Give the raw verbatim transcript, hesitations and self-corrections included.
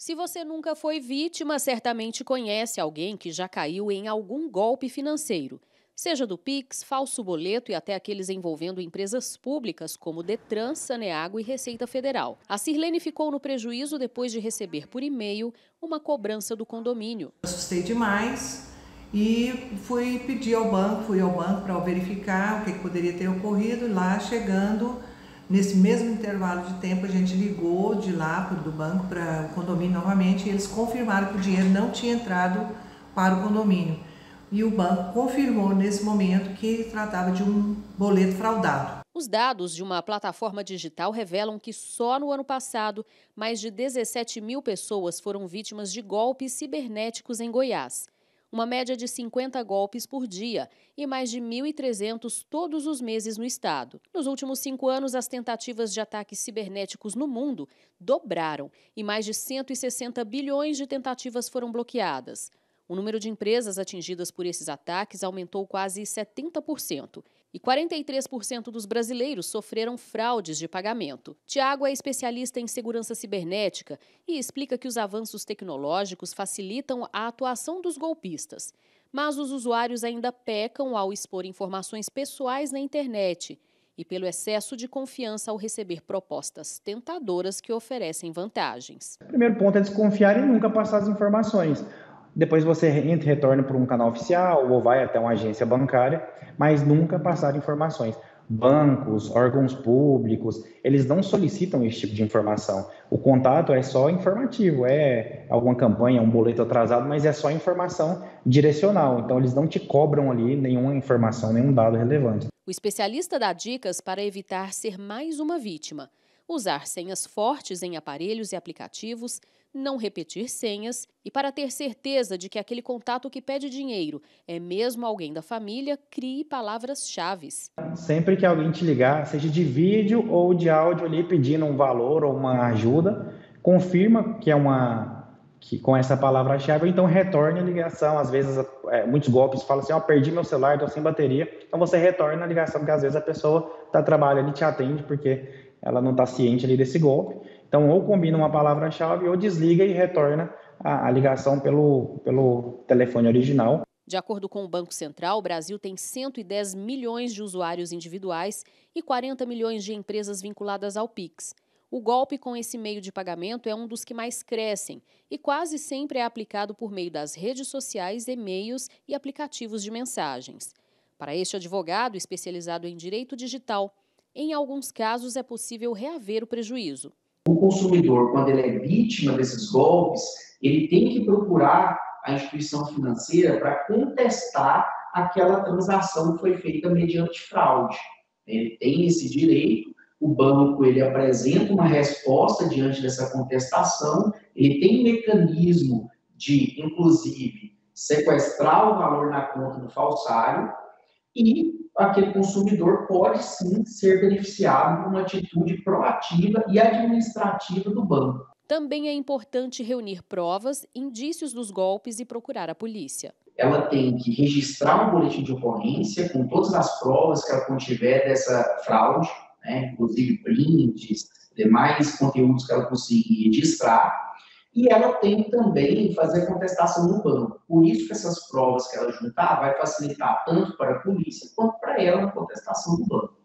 Se você nunca foi vítima, certamente conhece alguém que já caiu em algum golpe financeiro. Seja do Pix, falso boleto e até aqueles envolvendo empresas públicas como Detran, Saneago e Receita Federal. A Sirlene ficou no prejuízo depois de receber por e-mail uma cobrança do condomínio. Assustei demais e fui pedir ao banco, fui ao banco para verificar o que, que poderia ter ocorrido. Lá chegando, nesse mesmo intervalo de tempo, a gente ligou de lá do banco para o condomínio novamente e eles confirmaram que o dinheiro não tinha entrado para o condomínio. E o banco confirmou nesse momento que tratava de um boleto fraudado. Os dados de uma plataforma digital revelam que só no ano passado, mais de dezessete mil pessoas foram vítimas de golpes cibernéticos em Goiás. Uma média de cinquenta golpes por dia e mais de mil e trezentos todos os meses no estado. Nos últimos cinco anos, as tentativas de ataques cibernéticos no mundo dobraram e mais de cento e sessenta bilhões de tentativas foram bloqueadas. O número de empresas atingidas por esses ataques aumentou quase setenta por cento. E quarenta e três por cento dos brasileiros sofreram fraudes de pagamento. Tiago é especialista em segurança cibernética e explica que os avanços tecnológicos facilitam a atuação dos golpistas. Mas os usuários ainda pecam ao expor informações pessoais na internet e pelo excesso de confiança ao receber propostas tentadoras que oferecem vantagens. O primeiro ponto é desconfiar e nunca passar as informações. Depois você entra e retorna para um canal oficial ou vai até uma agência bancária, mas nunca passar informações. Bancos, órgãos públicos, eles não solicitam esse tipo de informação. O contato é só informativo, é alguma campanha, um boleto atrasado, mas é só informação direcional. Então, eles não te cobram ali nenhuma informação, nenhum dado relevante. O especialista dá dicas para evitar ser mais uma vítima. Usar senhas fortes em aparelhos e aplicativos, não repetir senhas e, para ter certeza de que aquele contato que pede dinheiro é mesmo alguém da família, crie palavras-chave. Sempre que alguém te ligar, seja de vídeo ou de áudio ali pedindo um valor ou uma ajuda, confirma que é uma que com essa palavra-chave, ou então retorne a ligação. Às vezes, é, muitos golpes falam assim, ó, oh, perdi meu celular, estou sem bateria. Então você retorna a ligação, porque às vezes a pessoa está trabalhando e te atende, porque ela não está ciente ali desse golpe. Então, ou combina uma palavra-chave ou desliga e retorna a, a ligação pelo, pelo telefone original. De acordo com o Banco Central, o Brasil tem cento e dez milhões de usuários individuais e quarenta milhões de empresas vinculadas ao Pix. O golpe com esse meio de pagamento é um dos que mais crescem e quase sempre é aplicado por meio das redes sociais, e-mails e aplicativos de mensagens. Para este advogado especializado em direito digital, em alguns casos é possível reaver o prejuízo. O consumidor, quando ele é vítima desses golpes, ele tem que procurar a instituição financeira para contestar aquela transação que foi feita mediante fraude. Ele tem esse direito, o banco ele apresenta uma resposta diante dessa contestação, ele tem um mecanismo de, inclusive, sequestrar o valor na conta do falsário e aquele consumidor pode sim ser beneficiado por uma atitude proativa e administrativa do banco. Também é importante reunir provas, indícios dos golpes e procurar a polícia. Ela tem que registrar um boletim de ocorrência com todas as provas que ela contiver dessa fraude, né, inclusive prints, demais conteúdos que ela conseguir registrar. E ela tem que também fazer contestação no banco. Por isso que essas provas que ela juntar vai facilitar tanto para a polícia quanto para ela a contestação do banco.